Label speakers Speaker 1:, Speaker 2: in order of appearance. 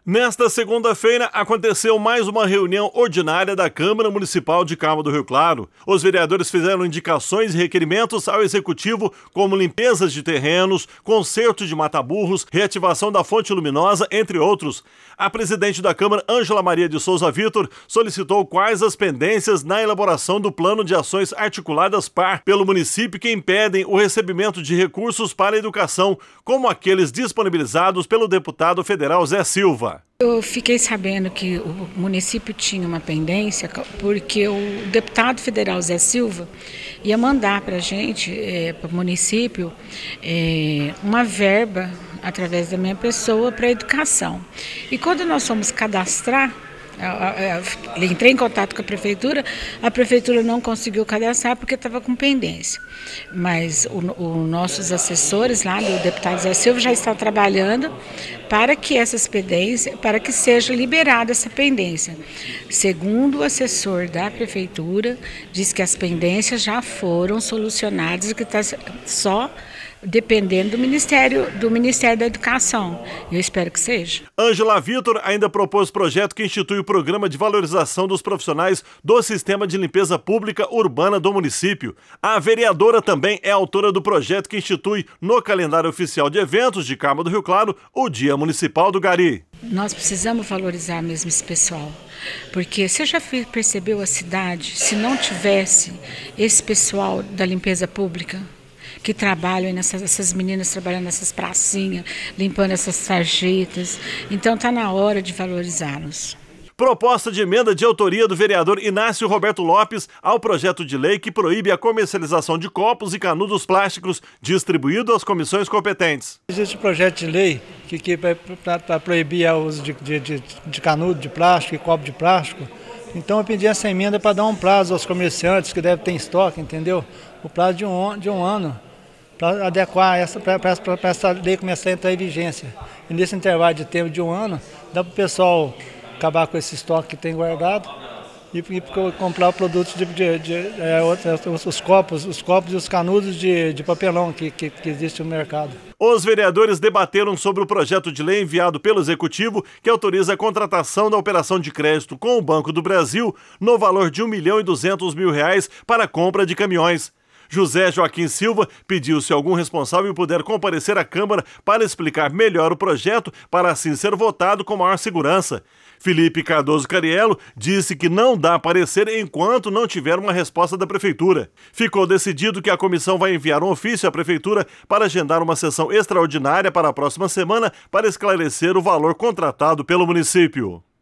Speaker 1: Nesta segunda-feira, aconteceu mais uma reunião ordinária da Câmara Municipal de Carmo do Rio Claro. Os vereadores fizeram indicações e requerimentos ao Executivo, como limpezas de terrenos, conserto de mata-burros, reativação da fonte luminosa, entre outros. A presidente da Câmara, Ângela Maria de Souza Vitor, solicitou quais as pendências na elaboração do Plano de Ações Articuladas PAR pelo município que impedem o recebimento de recursos para a educação, como aqueles disponibilizados pelo deputado federal Zé Silva.
Speaker 2: Eu fiquei sabendo que o município tinha uma pendência porque o deputado federal Zé Silva ia mandar para a gente, para o município, uma verba através da minha pessoa para a educação. E quando nós fomos cadastrar, entrei em contato com a prefeitura não conseguiu cadastrar porque estava com pendência. Mas os nossos assessores lá do deputado Zé Silva já estão trabalhando para que essas pendências, para que seja liberada essa pendência. Segundo o assessor da prefeitura, diz que as pendências já foram solucionadas, que está só dependendo do Ministério da Educação. Eu espero que seja.
Speaker 1: Ângela Vitor ainda propôs projeto que institui o programa de valorização dos profissionais do Sistema de Limpeza Pública Urbana do município. A vereadora também é autora do projeto que institui no calendário oficial de eventos de Carmo do Rio Claro o Dia Municipal do Gari.
Speaker 2: Nós precisamos valorizar mesmo esse pessoal, porque você já percebeu a cidade, se não tivesse esse pessoal da limpeza pública, que trabalham, essas meninas trabalhando nessas pracinhas, limpando essas sarjetas. Então está na hora de valorizá-los.
Speaker 1: Proposta de emenda de autoria do vereador Inácio Roberto Lopes ao projeto de lei que proíbe a comercialização de copos e canudos plásticos distribuído às comissões competentes.
Speaker 3: Existe um projeto de lei que para proibir o uso de canudo de plástico e copo de plástico. Então eu pedi essa emenda para dar um prazo aos comerciantes que devem ter em estoque, entendeu? O prazo de um ano, para adequar para essa lei começar a entrar em vigência. E nesse intervalo de tempo de um ano, dá para o pessoal acabar com esse estoque que tem guardado e comprar produtos os copos e os canudos de papelão que existe no mercado.
Speaker 1: Os vereadores debateram sobre o projeto de lei enviado pelo Executivo que autoriza a contratação da operação de crédito com o Banco do Brasil no valor de R$1.200.000 para a compra de caminhões. José Joaquim Silva pediu se algum responsável puder comparecer à Câmara para explicar melhor o projeto para assim ser votado com maior segurança. Felipe Cardoso Cariello disse que não dá parecer enquanto não tiver uma resposta da Prefeitura. Ficou decidido que a comissão vai enviar um ofício à Prefeitura para agendar uma sessão extraordinária para a próxima semana para esclarecer o valor contratado pelo município.